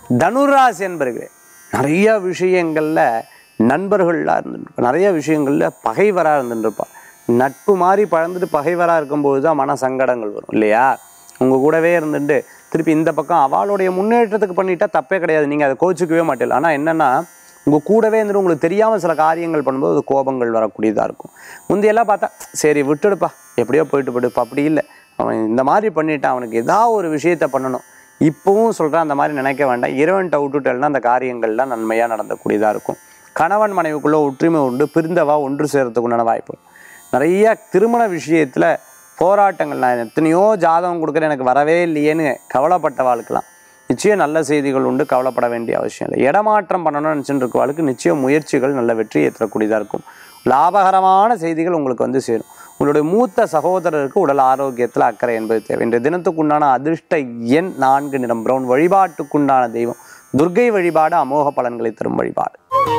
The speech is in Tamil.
தனுராசி என்பர்களே, நிறைய விஷயங்களில் நண்பர்களாக இருந்துருப்பா, நிறைய விஷயங்களில் பகைவராக இருந்துருப்பா. நட்பு மாதிரி பழந்துட்டு பகைவராக இருக்கும்போது தான் மன சங்கடங்கள் வரும் இல்லையா? உங்கள் கூடவே இருந்துட்டு திருப்பி இந்த பக்கம் அவளுடைய முன்னேற்றத்துக்கு பண்ணிட்டா தப்பே கிடையாது, நீங்கள் அதை கோச்சிக்கவே மாட்டேன். ஆனால் என்னென்னா உங்கள் கூடவே இருந்துட்டு உங்களுக்கு தெரியாமல் சில காரியங்கள் பண்ணும்போது அது கோபங்கள் வரக்கூடியதாக இருக்கும். முந்தையெல்லாம் பார்த்தா சரி விட்டுடுப்பா, எப்படியோ போயிட்டு போயிடுப்பா, அப்படி இல்லை அவன் இந்த மாதிரி பண்ணிட்டான், அவனுக்கு ஏதாவது ஒரு விஷயத்த பண்ணணும். இப்போவும் சொல்கிறேன், அந்த மாதிரி நினைக்க வேண்டாம். இறைவன்ட்ட விட்டுட்டேன்னா அந்த காரியங்கள்லாம் நன்மையாக நடந்தக்கூடியதாக இருக்கும். கணவன் மனைவிக்குள்ளே ஒற்றுமை உண்டு, பிரிந்தவா ஒன்று சேர்றதுக்குண்டான வாய்ப்பு. நிறைய திருமண விஷயத்தில் போராட்டங்கள், நான் எத்தனையோ ஜாதகம் கொடுக்குறேன் எனக்கு வரவே இல்லையேன்னு கவலைப்பட்டவாளுக்கெல்லாம் நிச்சயம் நல்ல செய்திகள் உண்டு, கவலைப்பட வேண்டிய அவசியம் இல்லை. இடமாற்றம் பண்ணணும்னு நினச்சிட்டு இருக்கவாளுக்கு நிச்சயம் முயற்சிகள் நல்ல வெற்றியை தரக்கூடியதாக இருக்கும். லாபகரமான செய்திகள் உங்களுக்கு வந்து சேரும். உங்களுடைய மூத்த சகோதரருக்கு உடல் ஆரோக்கியத்தில் அக்கறை என்பது தேவை. இன்றைய தினத்துக்குண்டான அதிர்ஷ்ட எண் 4 நிறம் பிரவுன். வழிபாட்டுக்குண்டான தெய்வம் துர்க்கை வழிபாடு அமோக பலன்களை தரும் வழிபாடு.